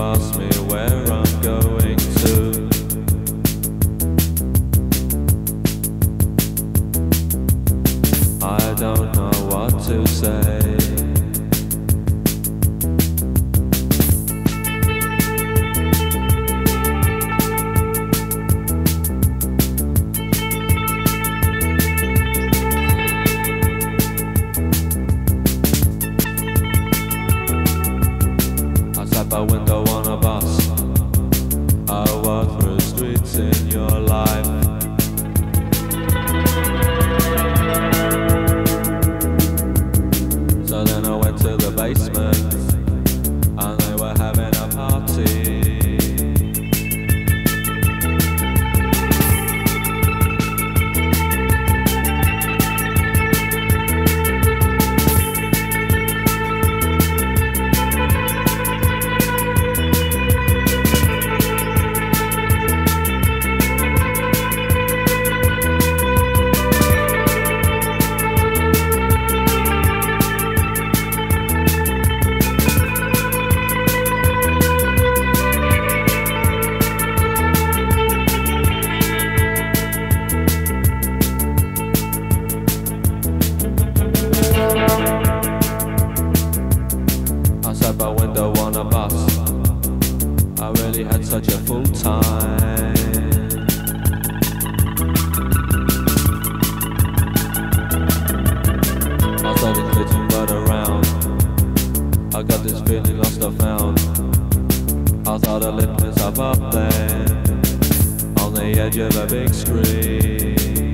ask me where I'm going to. I don't know what to say. A window on a bus. I walk through streets in your life. So then I went to the basement and they were having a party. Such a full time. I started getting right around. I got this feeling lost or found. I thought I lit myself up there on the edge of a big screen.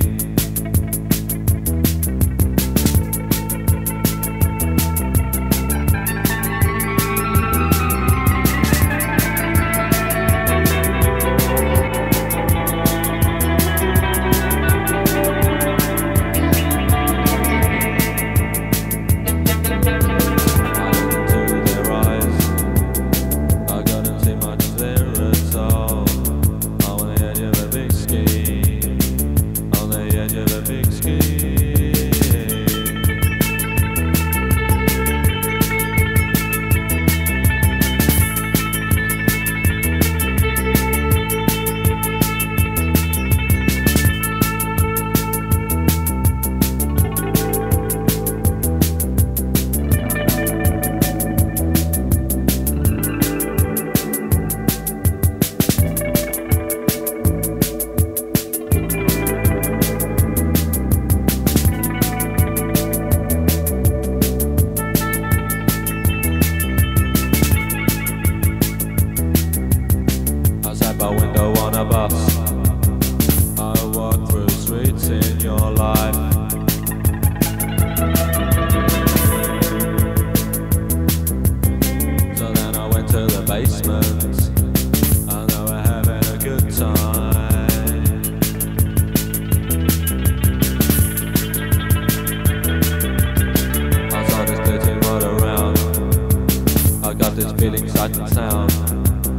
Feeling sight and sound.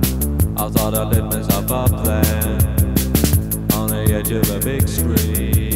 I thought I lit myself up there on the edge of a big screen.